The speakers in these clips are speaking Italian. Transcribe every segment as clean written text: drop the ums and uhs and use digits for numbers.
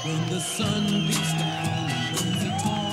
when the sun beats down and burns a tall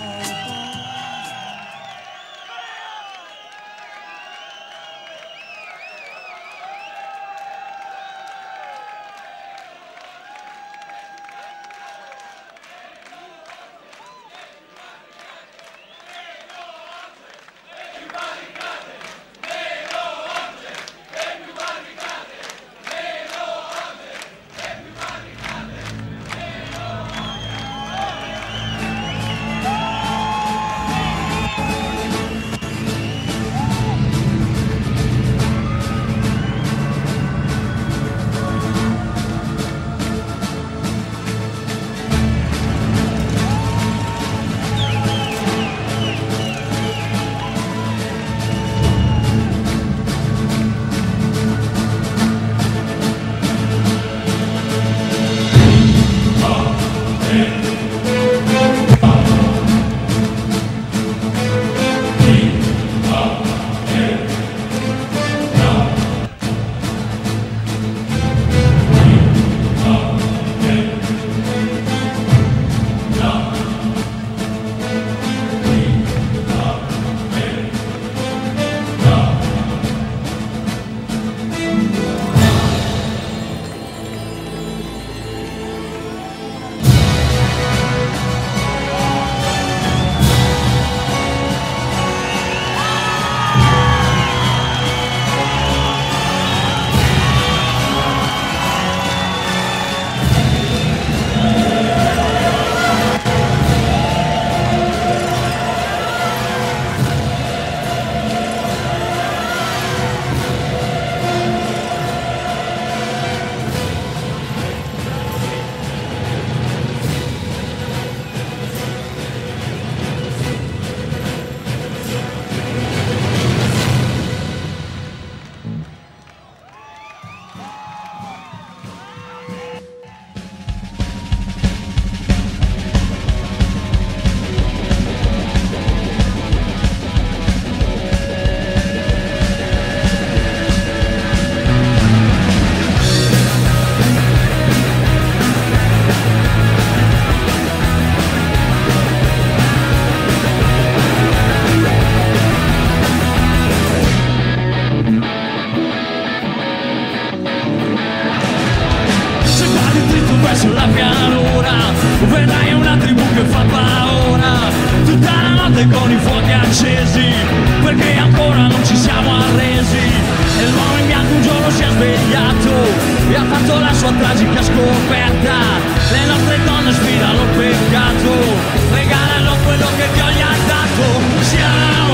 sulla pianura, vedrai una tribù che fa paura, tutta la notte con i fuochi accesi, perché ancora non ci siamo arresi. E l'uomo in bianco un giorno si è svegliato e ha fatto la sua tragica scoperta. Le nostre donne sfidano il peccato, regalano quello che Dio gli ha dato. Siamo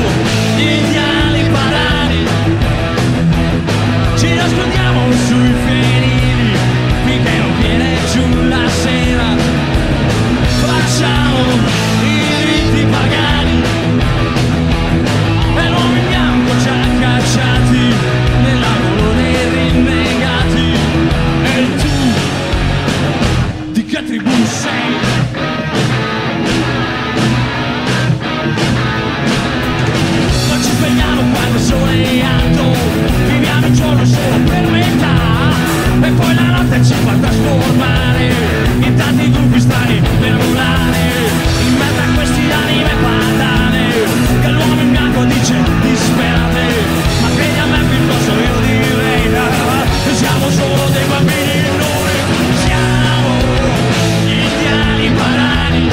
gli indiani padani, ci nascondiamo sui fienili finché non viene giù la sera. Facciamo i riti pagani e l'uomo in bianco ci ha cacciati nell'angolo dei rinnegati. E tu di che tribù sei? Noi ci svegliamo quando il sole è alto, viviamo il giorno solo per metà e poi la notte ci fa trasformare in tanti gruppi strani per volare in mezzo a questi anime padane che l'uomo in bianco dice disperate. Ma credi a me piuttosto, io direi che siamo solo dei bambini. Noi siamo gli indiani padani,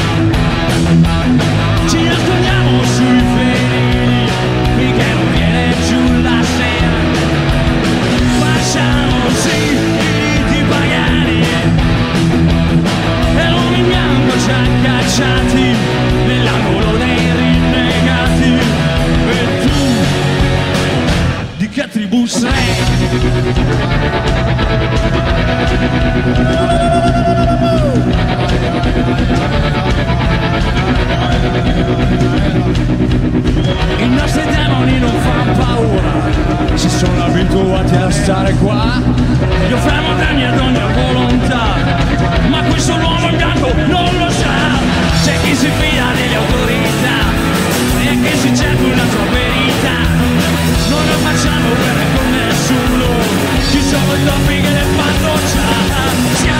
ci nascondiamo sui fenili finché non viene giù la sera. Facciamo sì i pagani e l'uomo in bianco ci ha cacciati nell'angolo dei rinnegati. E tu di che tribù sei? I nostri demoni non fanno paura, si sono abituati a stare qua. Io fermo temi ad ogni volontà, ma questo uomo in bianco non lo sa. C'è chi si fida delle autorità e chi si cerca una sua verità. Non lo facciamo guerra con nessuno, ci sono i topi che le fanno già.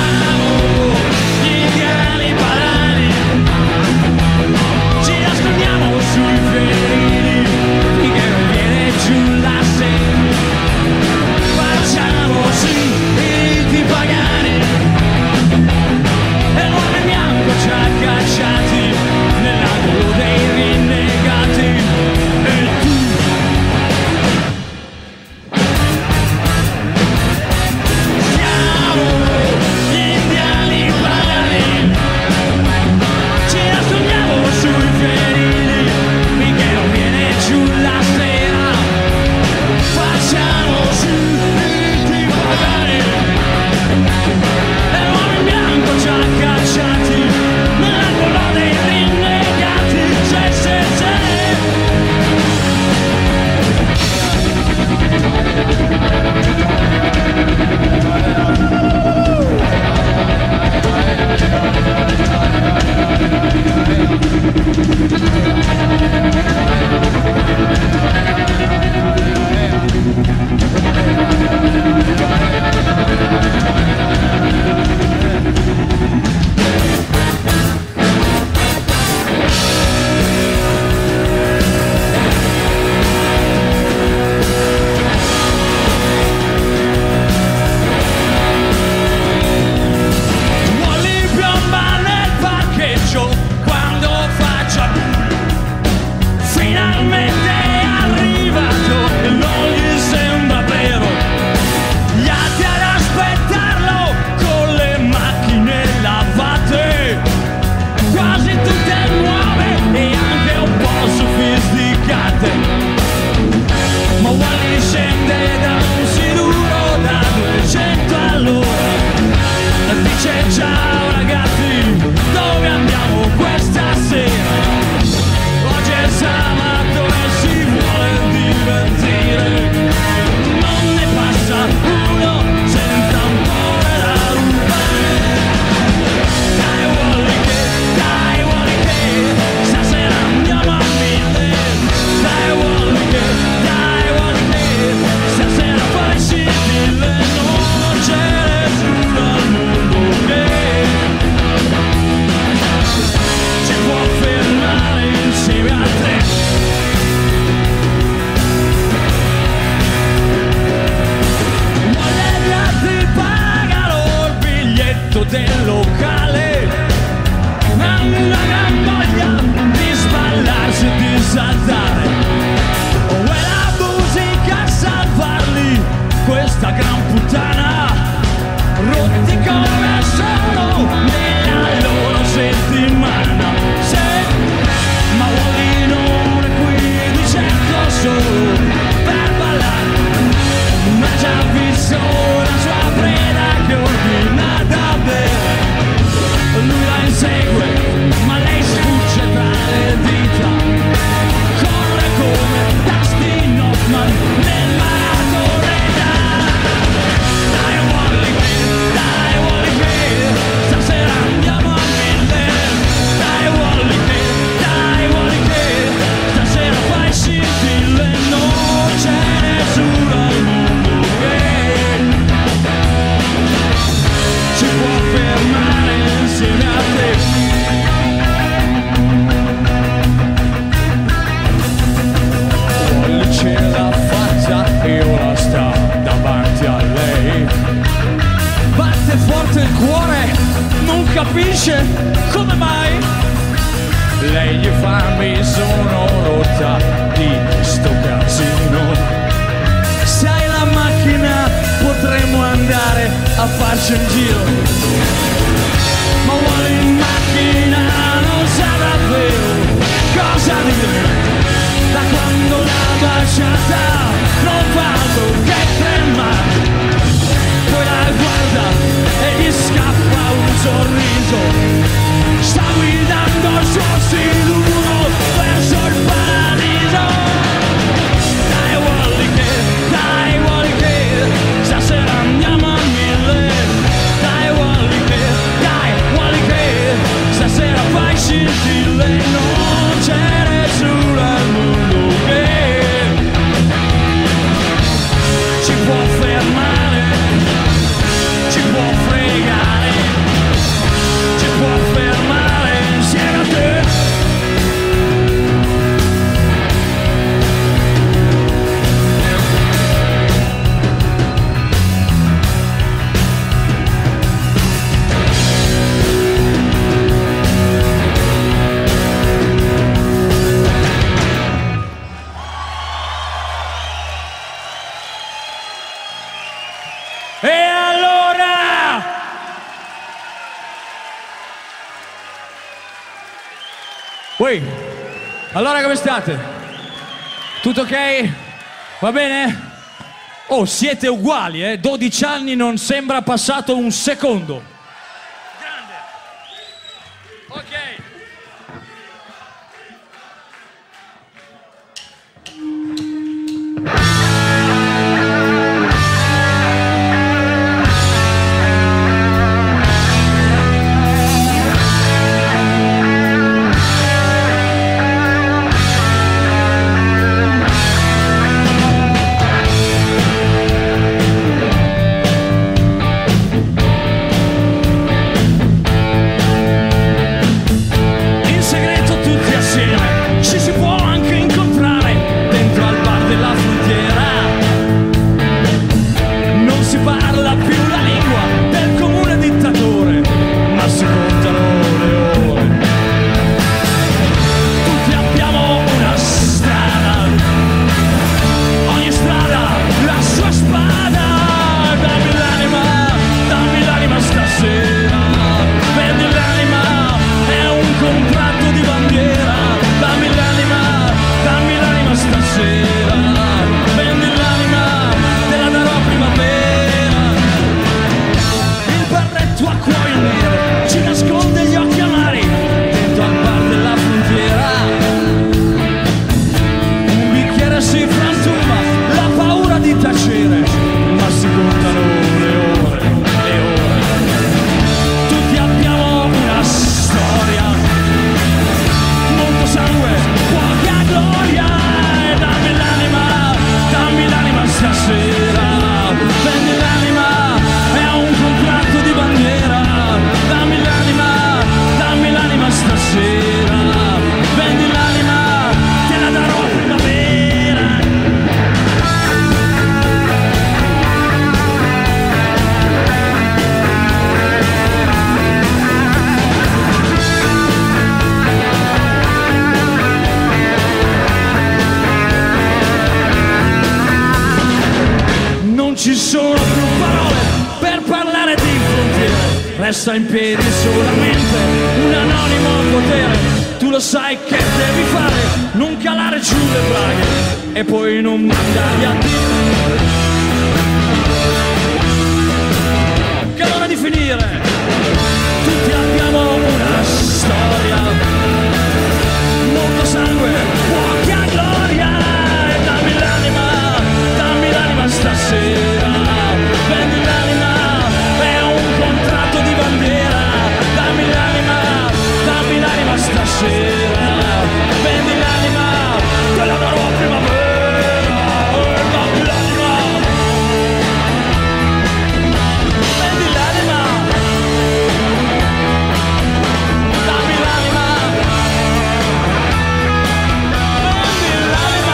del locale, hanno una gran voglia di sballarsi e di saltare. Oh, è la musica a salvarli, questa gran puttana, rotti come sono nella loro settimana. Se ma vuoi non è qui di certo solo per ballare, ma già visto la sua preda che ordina da bere. Lui la insegue, ma lei sfugge tra le dita, corre come Dustin Hoffman nel maratoneta. Dai Wally Kid, stasera andiamo a mille. Dai Wally Kid, stasera fai scintille, non c'è nessuno al mondo che ci può fermare insieme a te. Wally ce l'ha fatta e ora sta davanti a lei. Batte forte il cuore, non capisce come mai. Lei gli fa: mi sono rotta di sto casino. Se hai la macchina potremmo andare a farci un giro. Ma vuole in macchina non sa davvero cosa dire. Da quando l'ha baciata non fa altro che tremare. Poi la guarda e gli scappa un sorriso. Sta guidando il suo siluro verso il paradiso. Dai Wally Kid, stasera andiamo a mille. Dai Wally Kid, stasera fai scintille, non c'è nessuno al mondo che ci può fermare, ci può fregare, ci può fermare insieme a te. E allora? Uè, allora come state? Tutto ok? Va bene? Oh, siete uguali, 12 anni non sembra passato un secondo. Grande. Ok. resta in piedi solamente un anonimo potere. Tu lo sai che devi fare, non calare giù le braghe e poi non mandarli a dire che è ora di finire. Tutti abbiamo una storia, molto sangue, poca gloria. E dammi l'anima stasera, prendi l'anima, è un contratto di bandiera. Dammi l'anima stasera, prendi l'anima, te la darò a primavera. Dammi l'anima, prendi l'anima, dammi l'anima, prendi l'anima.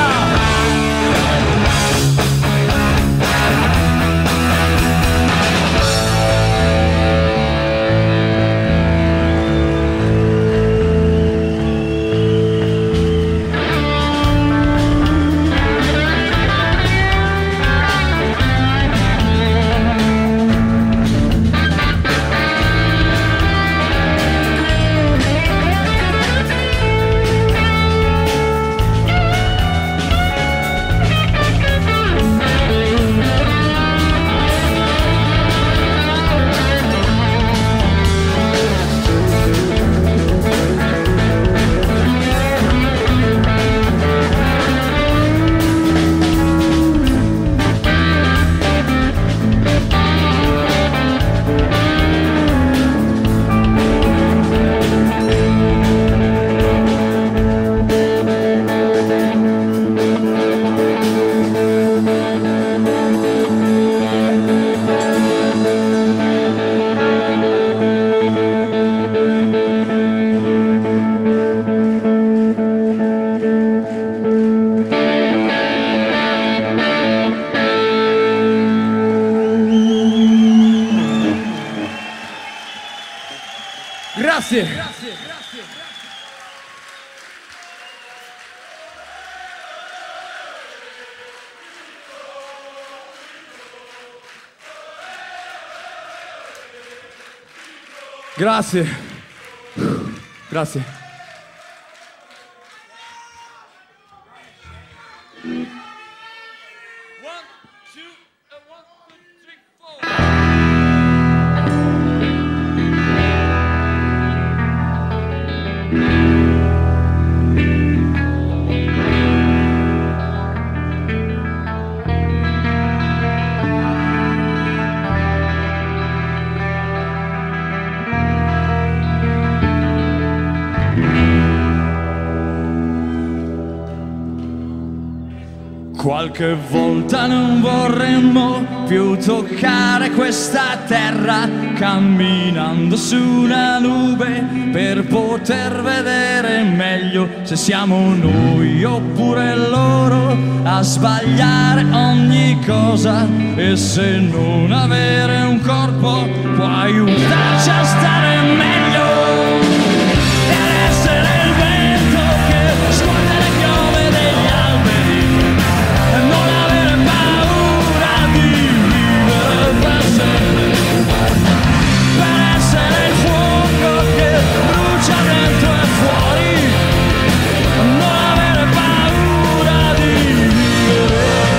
Grazie. Grazie. Grazie. Qualche volta non vorremmo più toccare questa terra, camminando su una nube per poter vedere meglio se siamo noi oppure loro a sbagliare ogni cosa. E se non avere un corpo può aiutarci a stare meglio ed essere il vento che scuote le piove degli alberi, non avere paura di vivere per sempre, per essere il fuoco che brucia dentro e fuori, non avere paura di vivere.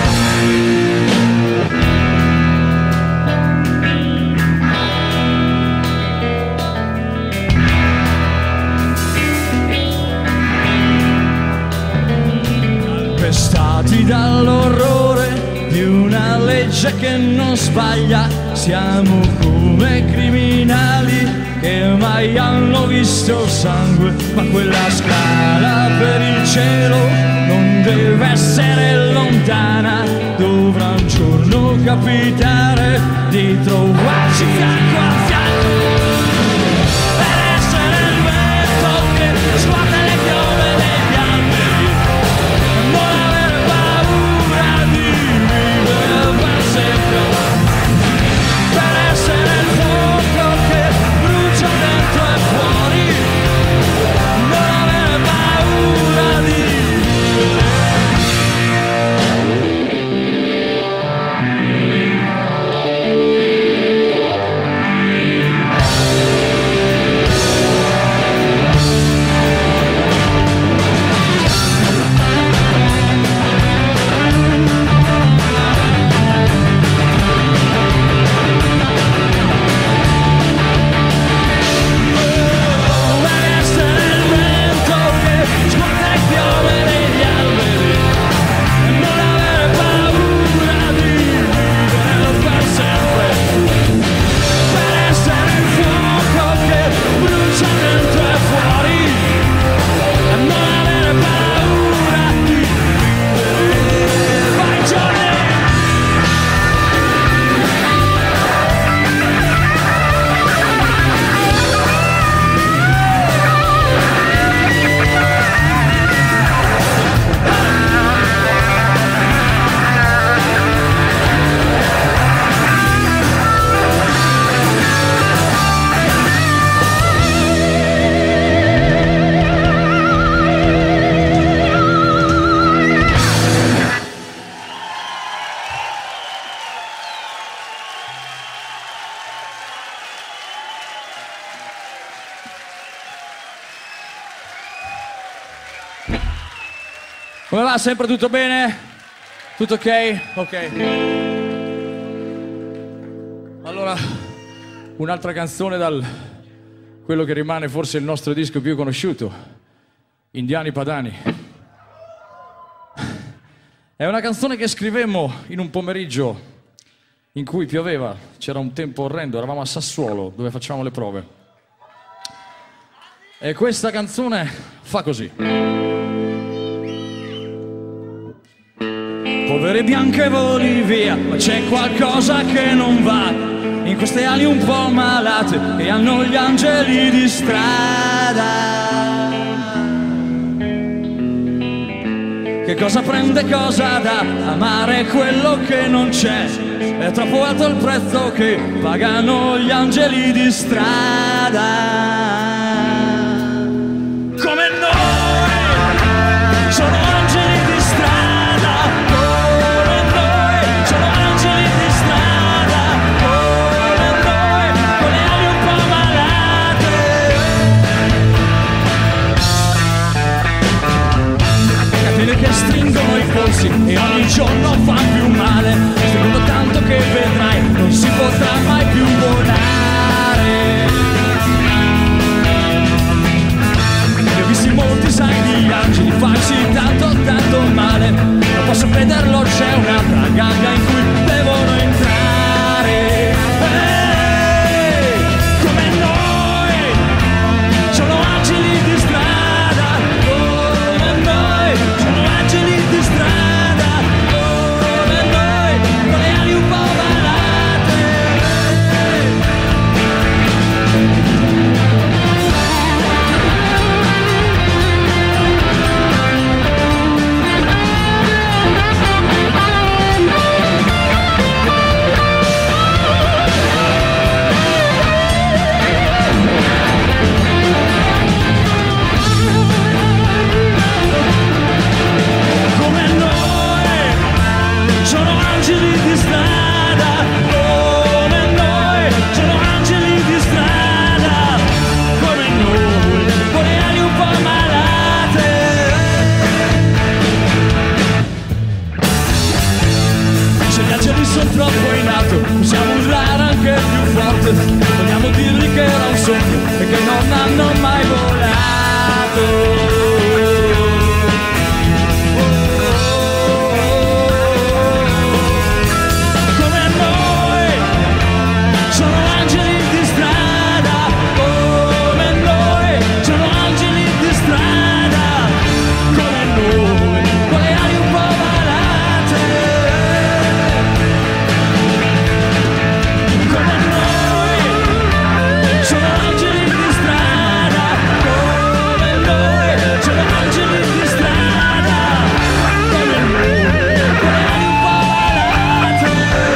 Calpestati dall'orrore di una legge che non sbaglia, siamo come criminali che mai hanno visto sangue, ma quella scala per il cielo non deve essere lontana, dovrà un giorno capitare di trovarci fianco a fianco. Per essere il vento che sguarda le piove degli alberi, non avere paura di vivere per sempre, per essere il fuoco che brucia dentro e fuori, non avere paura di vivere. Come va? Sempre tutto bene? Tutto ok? Ok. Allora, un'altra canzone dal quello che rimane forse il nostro disco più conosciuto, Indiani Padani. È una canzone che scrivemmo in un pomeriggio in cui pioveva, c'era un tempo orrendo, eravamo a Sassuolo dove facciamo le prove. E questa canzone fa così. Povere bianche voli via, ma c'è qualcosa che non va in queste ali un po' malate e hanno gli angeli di strada. Che cosa prende, cosa dà, amare quello che non c'è. È troppo alto il prezzo che pagano gli angeli di strada. Come noi, sono angeli di strada. Come noi, sono angeli di strada. Come noi, con le ali un po' malate. Catene che stringono i polsi e ogni giorno fa più male. Secondo tanto che vedrai non si potrà mai più volare. Ne ho visti molti, sai, di angeli farsi tanto tanto male. Non posso crederlo, c'è un'altra gabbia in cui devono entrare. Come noi, sono angeli di strada. Come noi, sono angeli di strada. Come noi, con le ali un po' malate. Come noi, sono angeli di strada. Come noi, sono angeli di strada. Come noi, con le ali un po' malate. Se gli angeli sono troppo in alto, possiamo urlare anche più forte. Vogliamo dirgli che era un sogno e che non hanno mai volato. Come noi, sono angeli di strada. Come noi, sono angeli di strada. Come noi, con le ali un po' malate. Come noi, sono angeli di strada. Come noi, sono angeli di strada. Come noi, con le ali un po' malate.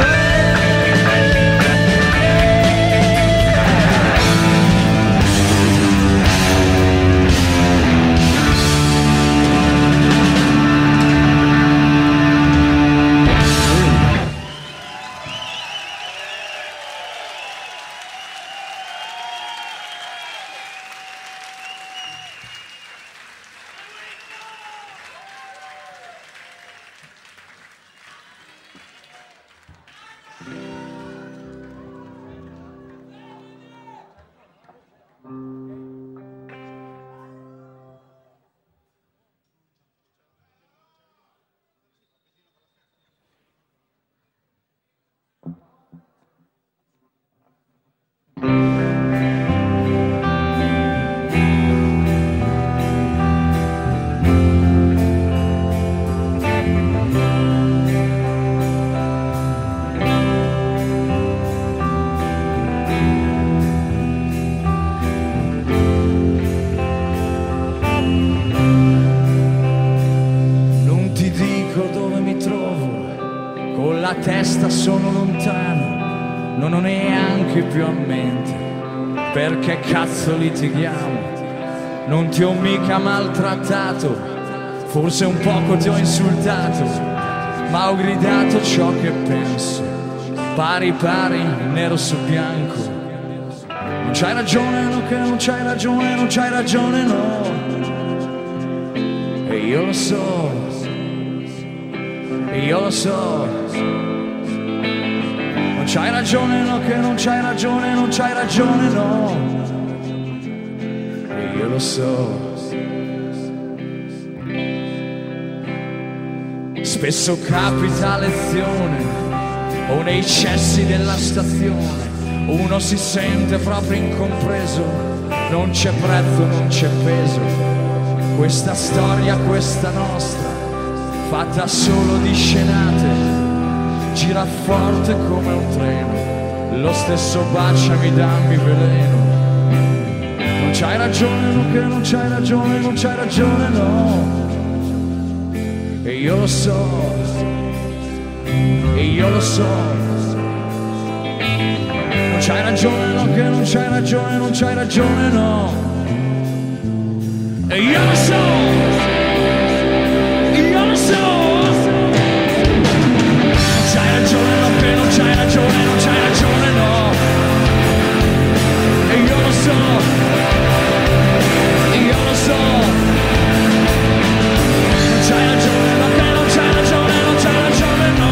Non ti dico dove mi trovo, con la testa sono lontano, non ho neanche più a mente perché cazzo litighiamo. Non ti ho mica maltrattato, forse un poco ti ho insultato, ma ho gridato ciò che penso, pari pari, nero su bianco. Non c'hai ragione, no, che non c'hai ragione, non c'hai ragione, no. E io lo so. io lo so. Non c'hai ragione, no, che non c'hai ragione, non c'hai ragione, no. Io lo so. Spesso capita a lezione o nei cessi della stazione, uno si sente proprio incompreso, non c'è prezzo, non c'è peso. Questa storia, questa nostra, fatta solo di scenate, gira forte come un treno, lo stesso baciami, dammi veleno. Non c'hai ragione, no, che non c'hai ragione, non c'hai ragione, no. E io lo so, e io lo so. Non c'hai ragione, no, che non c'hai ragione, non c'hai ragione, no. E io lo so, e io lo so. Non c'hai ragione, no, che non c'hai ragione, non c'hai ragione, no. E io lo so, e io lo so. Non c'hai ragione, no, che non c'hai ragione, non c'hai ragione, no.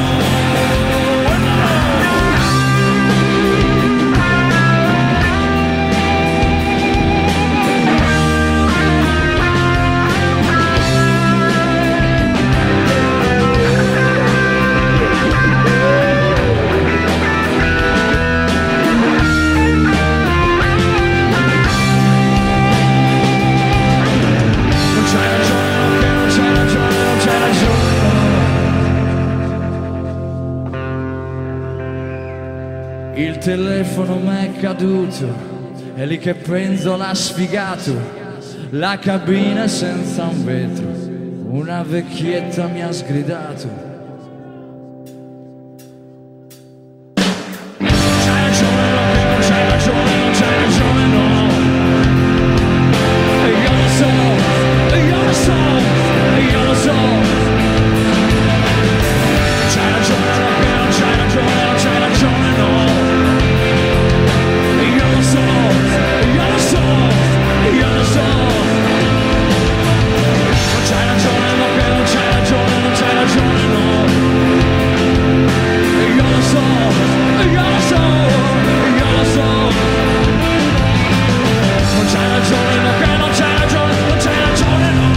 Il telefono m'è caduto, è lì che penzola sfigato, la cabina è senza un vetro, una vecchietta mi ha sgridato. C'hai ragione, no, che non c'hai ragione, non c'hai ragione, no. E io lo so, e io lo so, e io lo so. C'hai ragione, no, che non c'hai ragione, non c'hai ragione, no. Io lo so, io lo so, io lo so. Non c'hai ragione, no, che non c'hai ragione, non c'hai ragione, no. Io lo so, io lo so, io lo so. Non c'hai ragione, no, che non c'hai ragione, non c'hai ragione, no.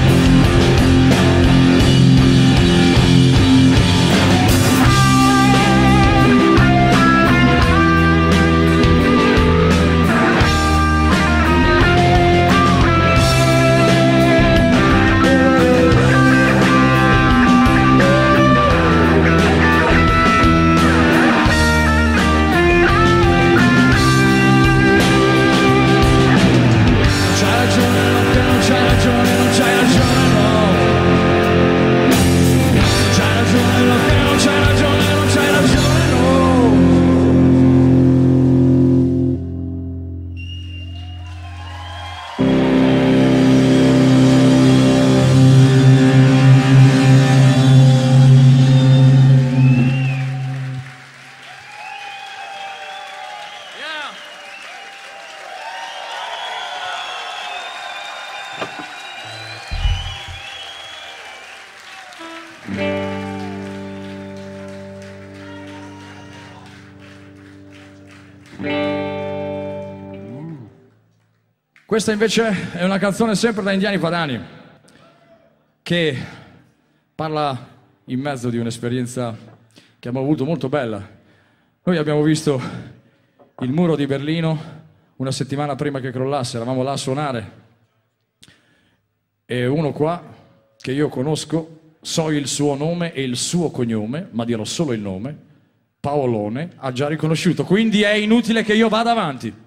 Questa invece è una canzone sempre da Indiani Padani che parla in mezzo di un'esperienza che abbiamo avuto molto bella. Noi abbiamo visto il muro di Berlino una settimana prima che crollasse, eravamo là a suonare e uno qua che io conosco, so il suo nome e il suo cognome, ma dirò solo il nome, Paolone, ha già riconosciuto, quindi è inutile che io vada avanti.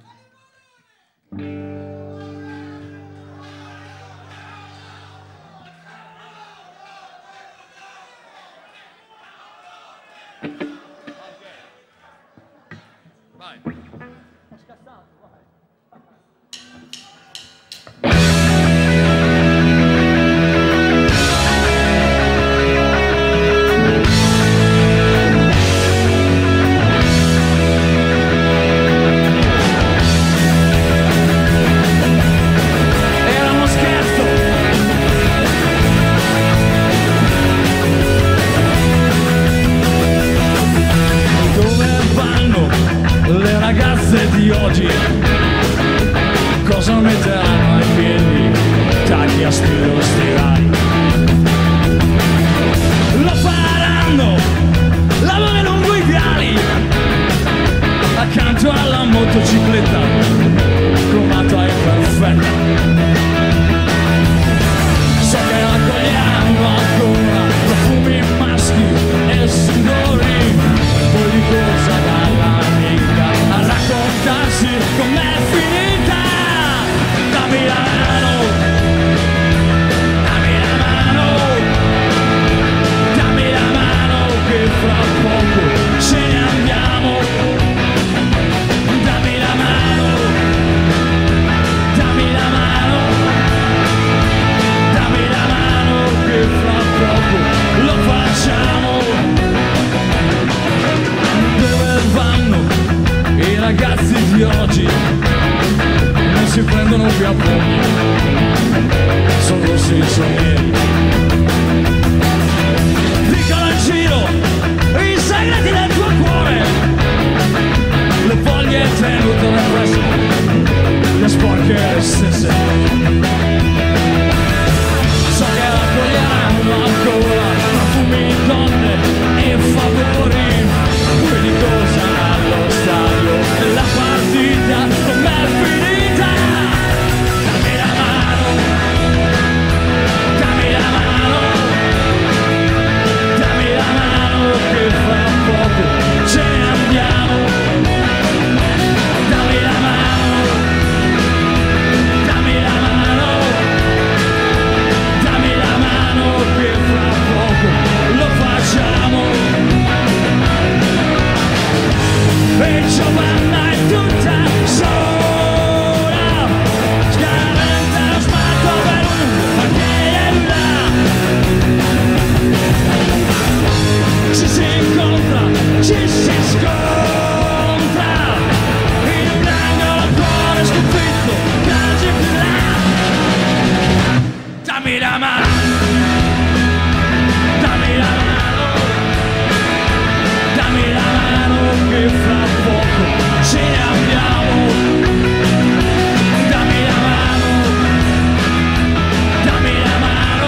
Cosa metteranno ai piedi? Tagli a spiro stivali. Lo faranno, lavano lungo i viali, accanto alla motocicletta, cromata e perfetta. So che raccogliamo ancora profumi maschi e sudori, poi di corsa dall'amica a raccontarsi com'è finita. Dammi la mano, dammi la mano, dammi la mano che fra poco ce ne andiamo. Dammi la mano, dammi la mano, dammi la mano che fra poco lo facciamo. Dove vanno i ragazzi di oggi? Non si prendono più a pugni, sono rossi i sogni. Dicono in giro i segreti del tuo cuore, le foglie tenute represse, le sporche le stesse. So che raccoglieranno ancora profumi, donne e favori, poi di cosa allo stadio e la partita com'è finita. Dammi la mano, dammi la mano, dammi la mano che fra poco ce ne andiamo. Dammi la mano, dammi la mano, dammi la mano che fra poco lo facciamo. E Giovanna è tutta sola, scaraventa lo smalto per un là. Ci si incontra, ci si scontra, in un angolo cuore sconfitto, casi più là. Dammi la mano, dammi la mano, dammi la mano che fra poco ce ne andiamo. Dammi la mano, dammi la mano,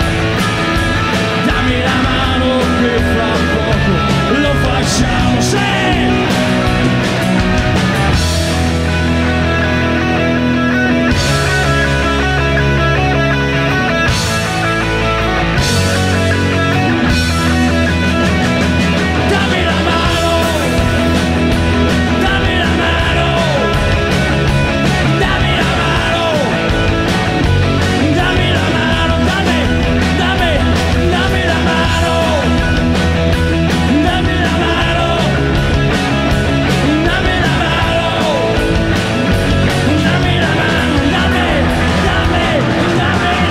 dammi la mano che fra poco lo facciamo. Sì! Dammi la mano, dammi la mano, dammi la mano, dammi la mano, dammi la mano, dammi la mano, dammi la mano, dammi la mano, dammi la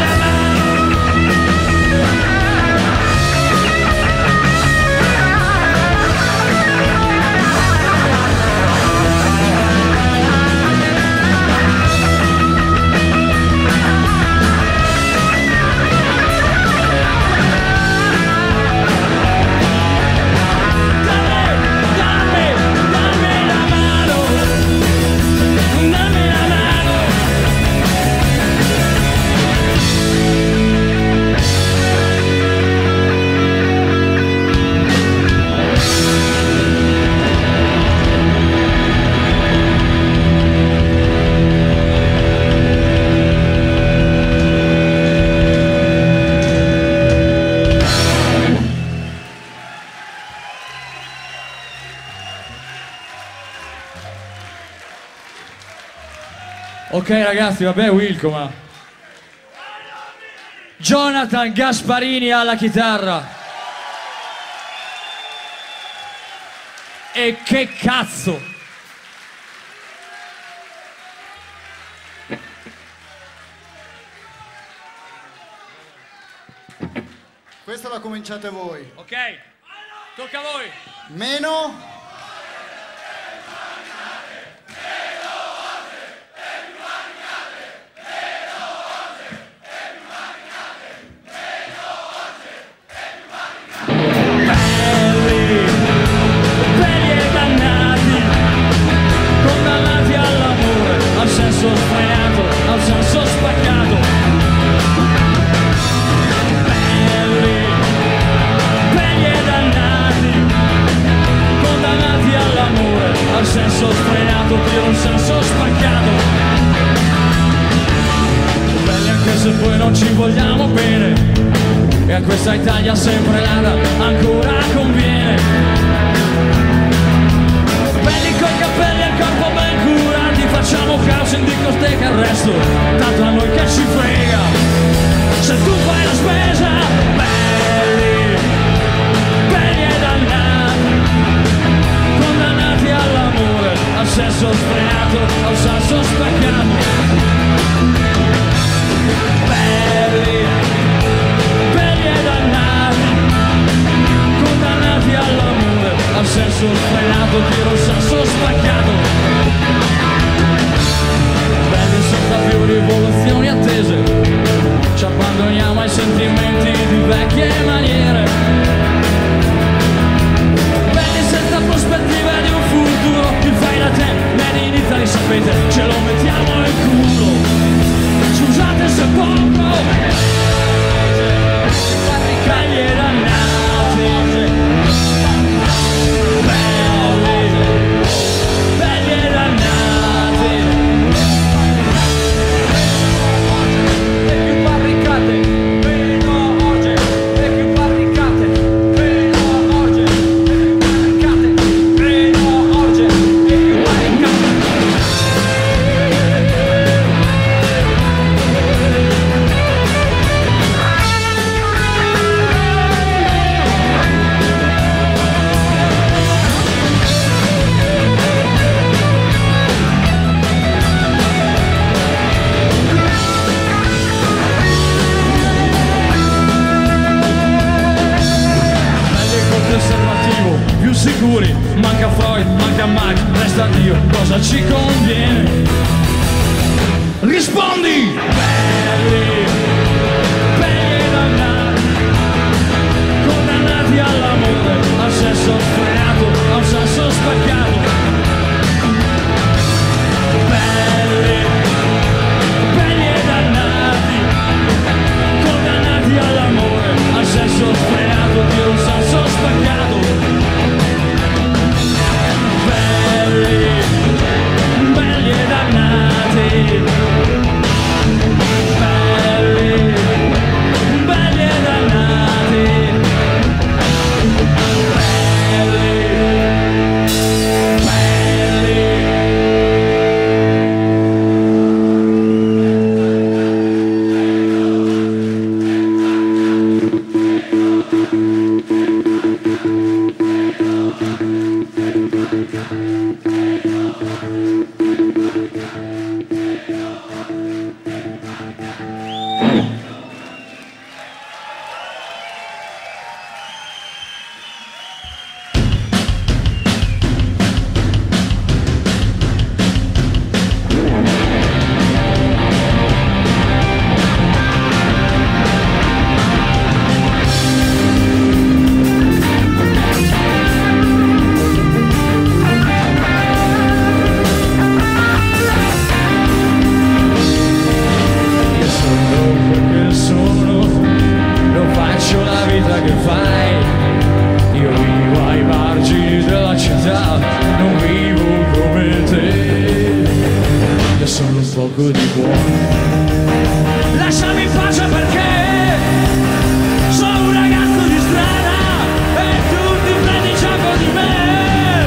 Ok ragazzi, vabbè Wilco, ma Jonathan Gasparini alla chitarra. E che cazzo! Questa la cominciate voi. Ok, tocca a voi. Meno. Belli e dannati, condannati alla questa Italia sempre nata ancora conviene. Belli coi capelli e il corpo ben curati, facciamo caos in discoteca e il resto, tanto a noi che ci frega. Se tu fai la spesa, belli, belli e dannati, condannati all'amore, al sesso sfrenato, al sasso spaccato. Belli, belli e dannati, condannati all'amore, al sesso sfrenato, tiro il sasso spaccato. Belli senza più rivoluzioni attese, ci abbandoniamo ai sentimenti di vecchie maniere. Belli senza prospettiva di un futuro, il fai da te, made in Italy, sapete, ce lo mettiamo nel culo. Scusate se poco, belli e dannati, belli e dannati, e più barricate, meno oggi, e più barricate, meno oggi, e più barricate, meno oggi, e più barricate. Conservativo, più sicuri, manca Freud, manca Marx, resta Dio, cosa ci conviene? Rispondi! Belli, belli e dannati, condannati all'amore, al sesso sfrenato, al sasso spaccato. Belli, belli e dannati, condannati all'amore, al sesso sfrenato, tiro un sasso spaccato. Belli, belli e dannati, belli, belli e dannati, belli, belli. Lasciami in pace perché sono un ragazzo di strada e tu ti prendi gioco di me.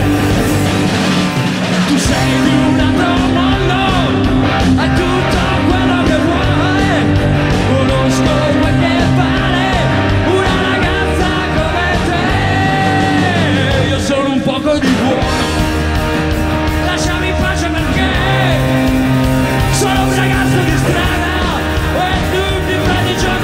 Tu sei di un altro mondo, hai tutto quello che vuoi. Conosco quel che vale una ragazza come te. Io sono un poco di buono, lasciami in pace perché sono un ragazzo di strada e tu ti prendi gioco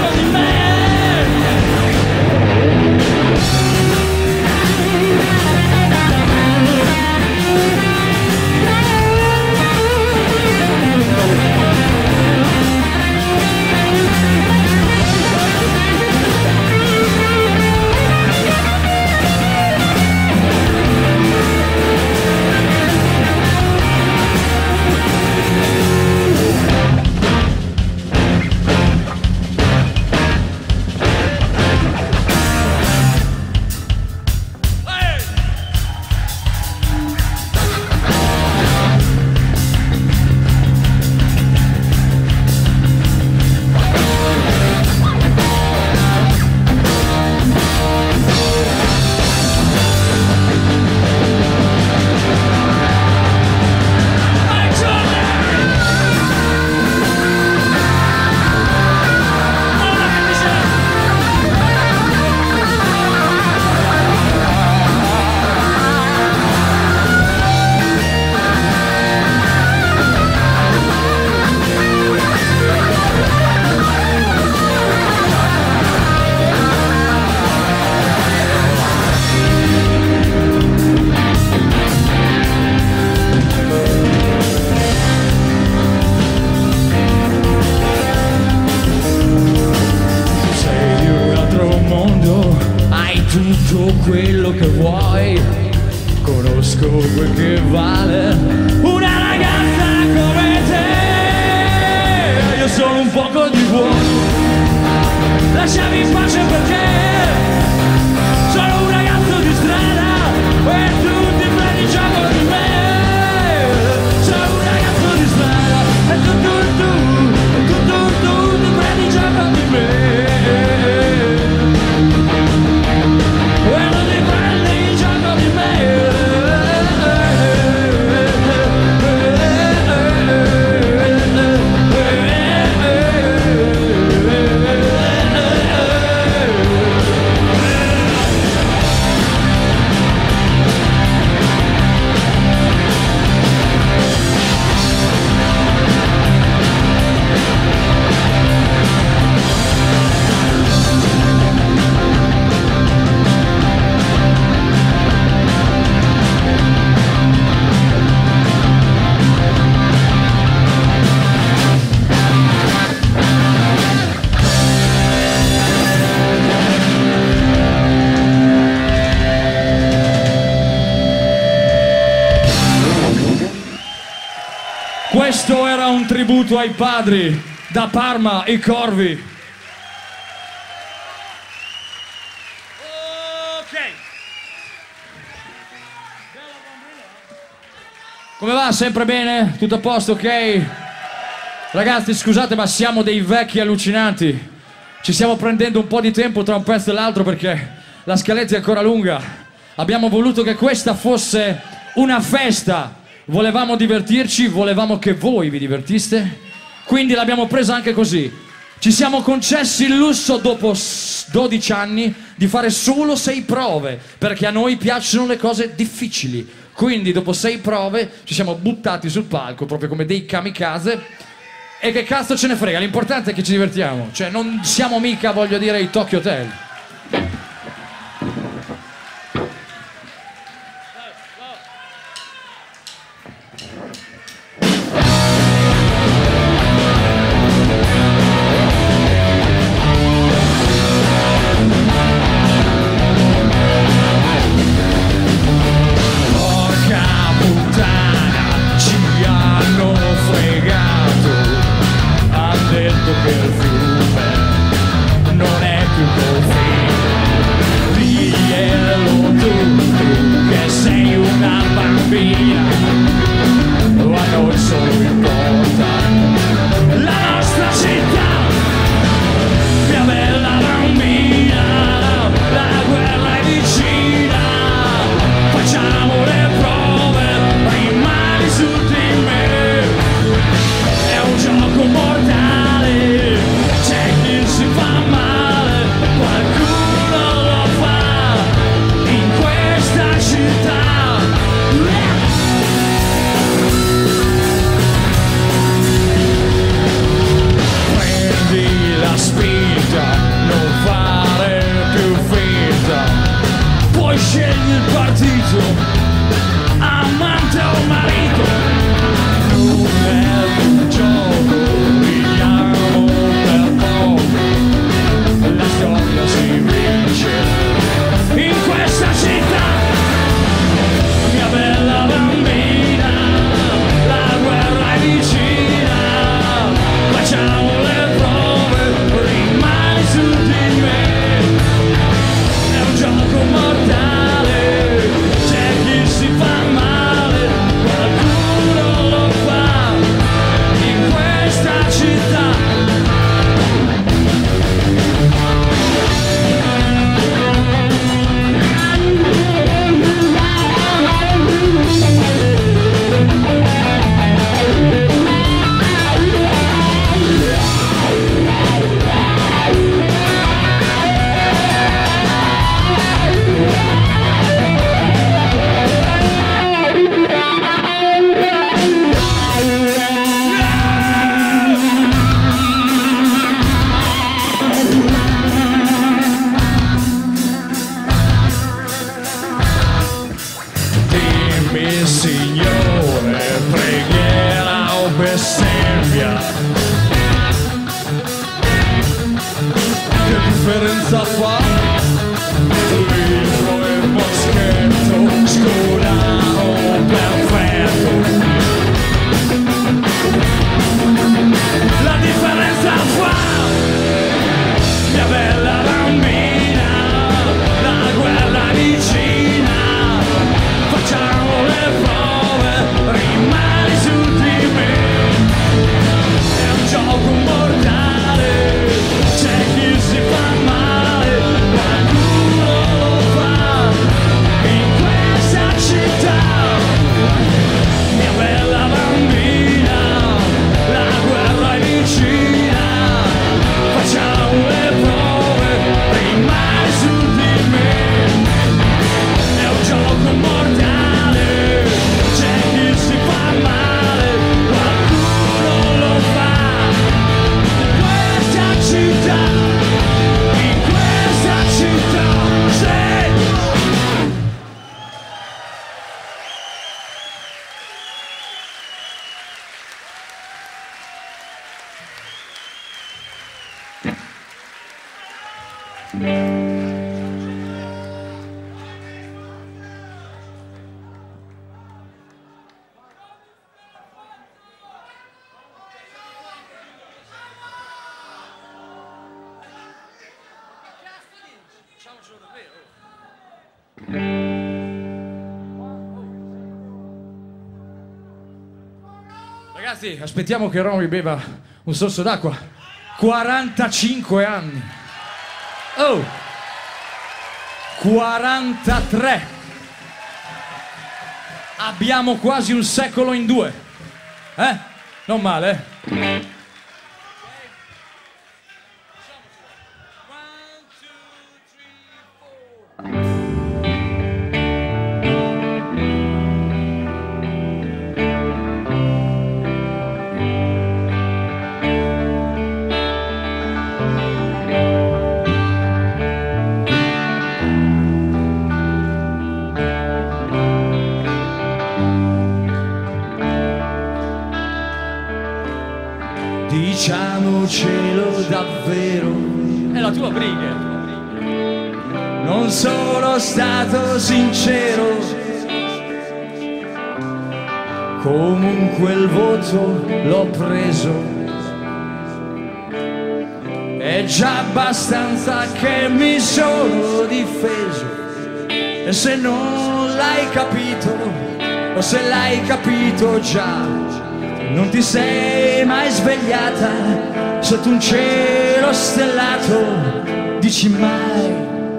Questo era un tributo ai padri, da Parma, i Corvi. Ok. Come va? Sempre bene? Tutto a posto, ok? Ragazzi, scusate, ma siamo dei vecchi allucinanti. Ci stiamo prendendo un po' di tempo tra un pezzo e l'altro perché la scaletta è ancora lunga. Abbiamo voluto che questa fosse una festa. Volevamo divertirci, volevamo che voi vi divertiste, quindi l'abbiamo presa anche così. Ci siamo concessi il lusso dopo 12 anni di fare solo 6 prove, perché a noi piacciono le cose difficili. Quindi dopo 6 prove ci siamo buttati sul palco proprio come dei kamikaze. E che cazzo ce ne frega, l'importante è che ci divertiamo. Cioè non siamo mica, voglio dire, i Tokyo Hotel. Ragazzi, aspettiamo che Romy beva un sorso d'acqua. 45 anni. Oh! 43. Abbiamo quasi un secolo in due. Non male, Diciamocelo davvero, è la tua briga. Non sono stato sincero, comunque il voto l'ho preso. È già abbastanza che mi sono difeso. E se non l'hai capito, o se l'hai capito già, non ti sei mai svegliata sotto un cielo stellato, dici mai.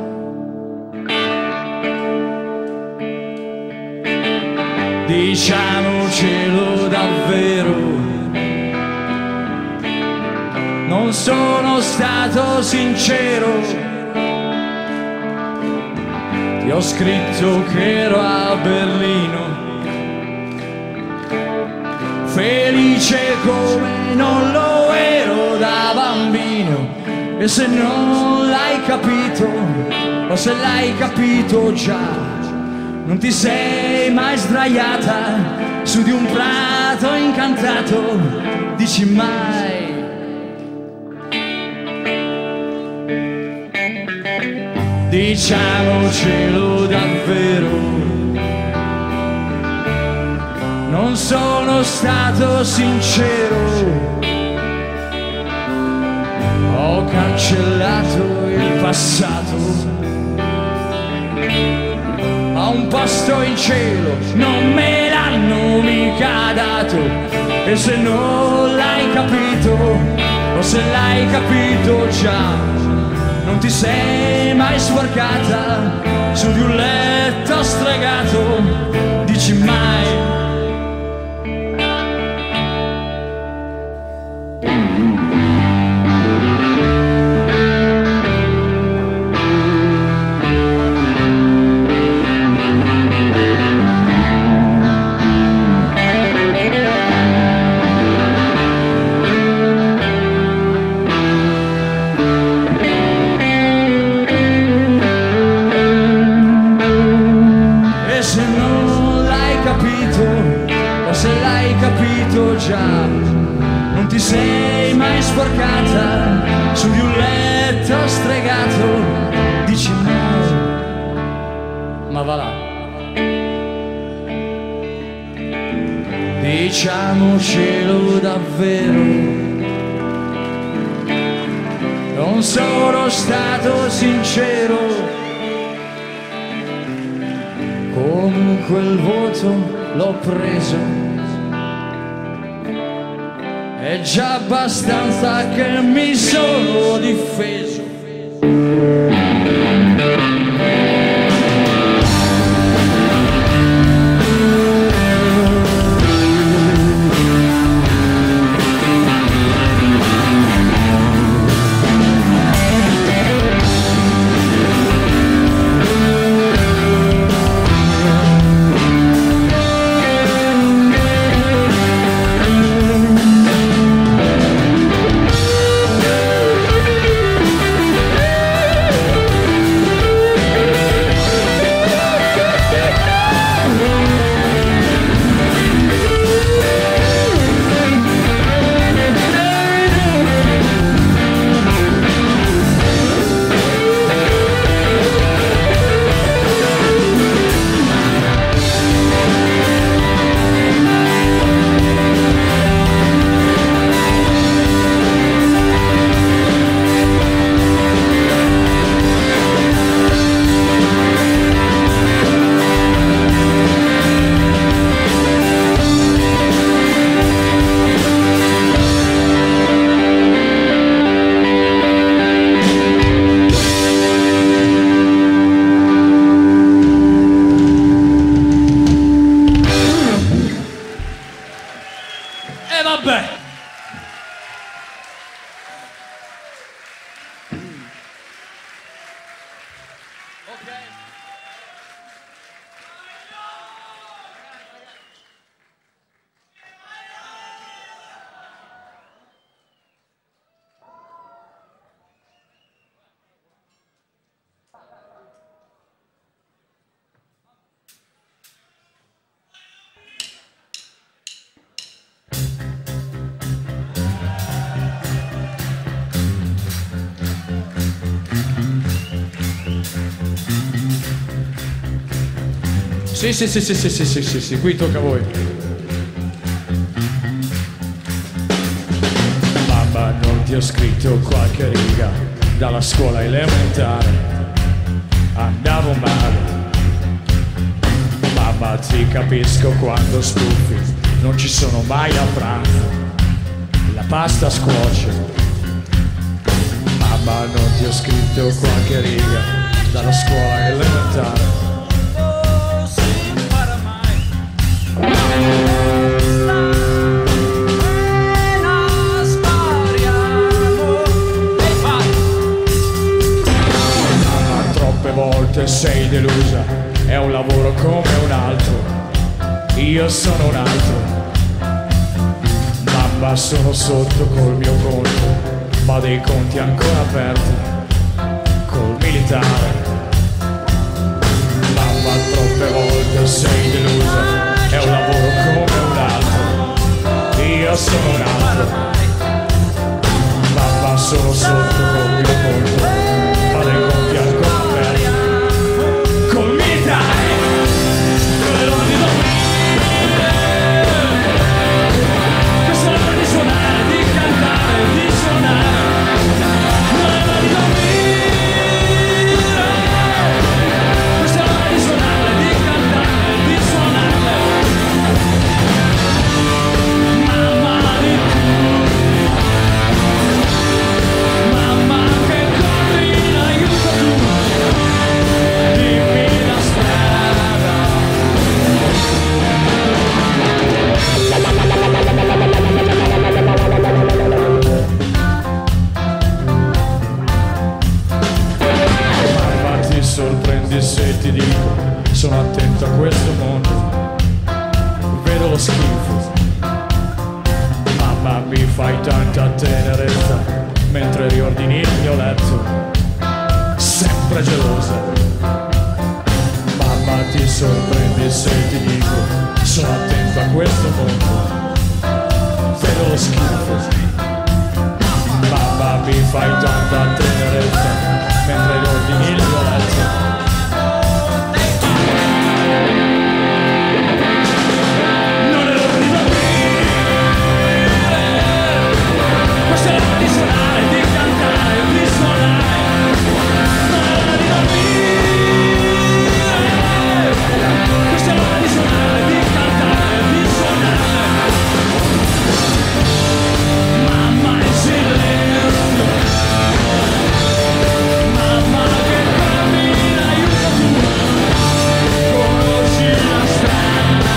Diciamocelo davvero, non sono stato sincero. Ti ho scritto che ero a Berlino, felice come non lo ero da bambino. E se non l'hai capito, o se l'hai capito già, non ti sei mai sdraiata su di un prato incantato, dici mai. Diciamocelo davvero, non sono stato sincero. Ho cancellato il passato, a un posto in cielo non me l'hanno mica dato. E se non l'hai capito, o se l'hai capito già, non ti sei mai sporcata su di un letto stregato, dici mai. Non ti sei mai sporcata su di un letto stregato, dici mai. Ma va là. Diciamocelo davvero, non sono stato sincero. Comunque il voto l'ho preso. È già abbastanza che mi sono difeso. Sì, qui tocca a voi. Mamma, non ti ho scritto qualche riga dalla scuola elementare. Andavo male. Mamma, ti capisco quando stufi, non ci sono mai a pranzo. La pasta scuoce. Mamma, non ti ho scritto qualche riga dalla scuola elementare. Mamma, troppe volte sei delusa, è un lavoro come un altro, io sono un altro. Mamma, sono sotto col mio conto, ma dei conti ancora aperti col militare. Mamma, troppe volte sei delusa, è un lavoro come un altro, io sono un altro. Mamma, sono sotto col mio conto, ma dei conti ancora aperti col militare. Questa è l'ora di suonare, di cantare, di suonare. Non è l'ora di dormire. Questa è l'ora di suonare, di cantare, di suonare. Mamma di tu, mamma che corri in aiuto tu, dimmi la strada. Mamma, ti sorprendi se ti dico, sono attento a questo mondo, vedo lo schifo. Mamma, mi fai tanta tenerezza mentre riordini il mio letto, sempre gelosa. Mamma, ti sorprendi se ti dico, sono attento a questo mondo, vedo lo schifo. Mamma, mi fai tanta tenerezza mentre riordini il mio letto. Non è l'ora di dormire. Questa è l'ora di suonare, di cantare, di suonare. Non è l'ora di dormire. Questa è l'ora di suonare, di cantare, di suonare. Mamma in silenzio. Mamma che cammina, aiuta tu. Conosci la strada.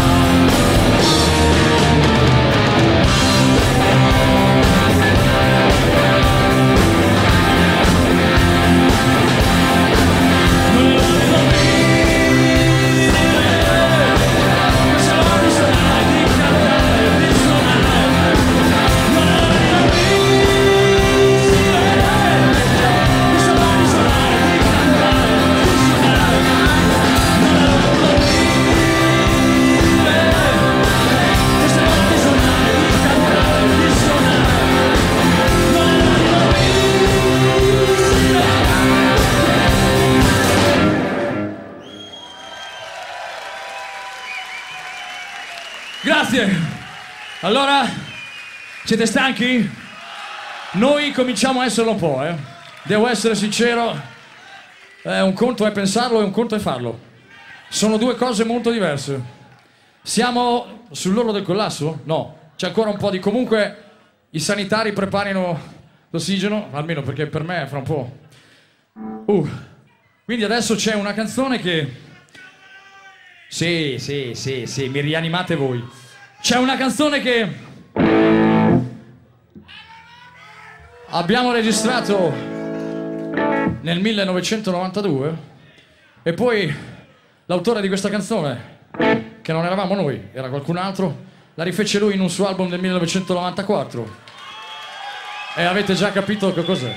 Grazie. Allora, siete stanchi? Noi cominciamo a esserlo un po', eh. Devo essere sincero, un conto è pensarlo e un conto è farlo. Sono due cose molto diverse. Siamo sull'orlo del collasso? No, c'è ancora un po' di... Comunque i sanitari preparino l'ossigeno, almeno perché per me fra un po'. Quindi adesso c'è una canzone che... Sì, mi rianimate voi. C'è una canzone che abbiamo registrato nel 1992 e poi l'autore di questa canzone, che non eravamo noi, era qualcun altro, la rifece lui in un suo album del 1994 e avete già capito che cos'è.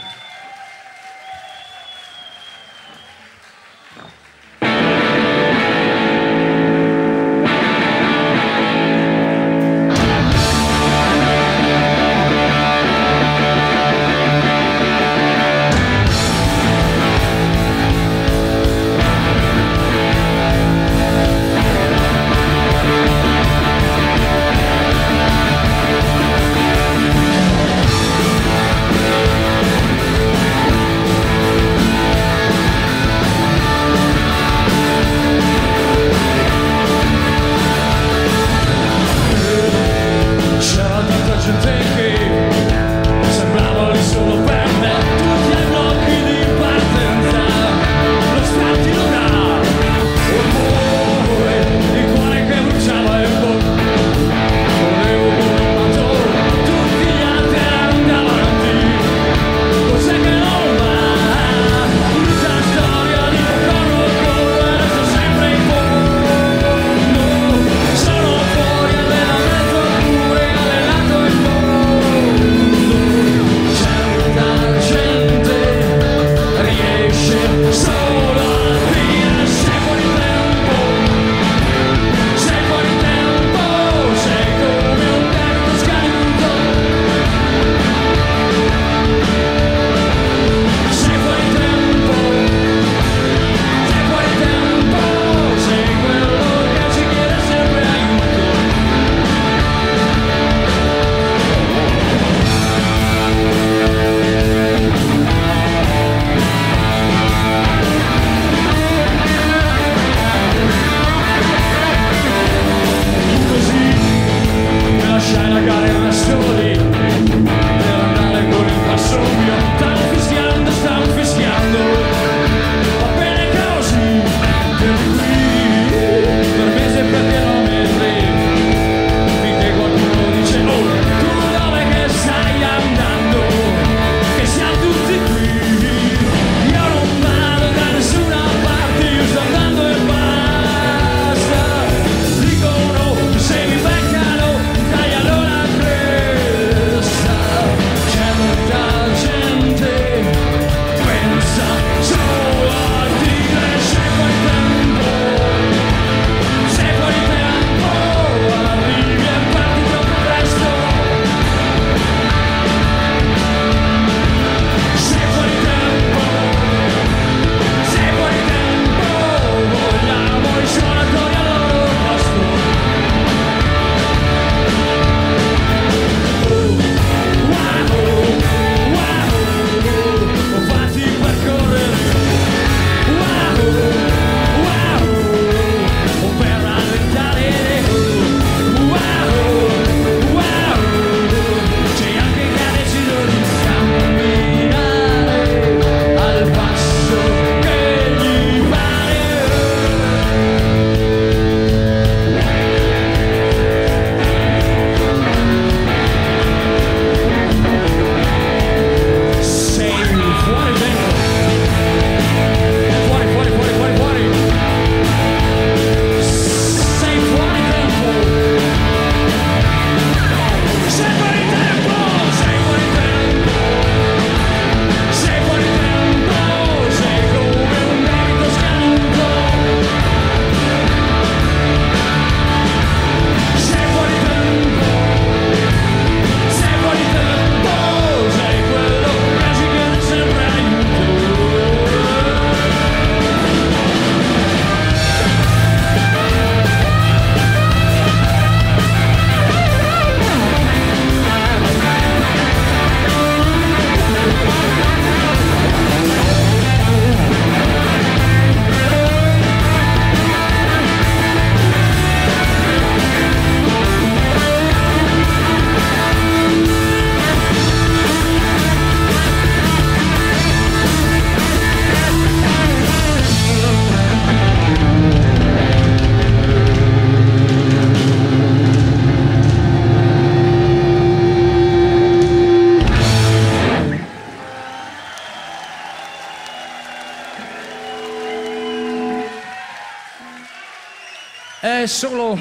È solo...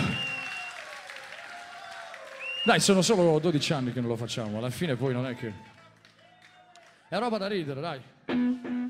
Dai, sono solo 12 anni che non lo facciamo, alla fine poi non è che... È roba da ridere, dai.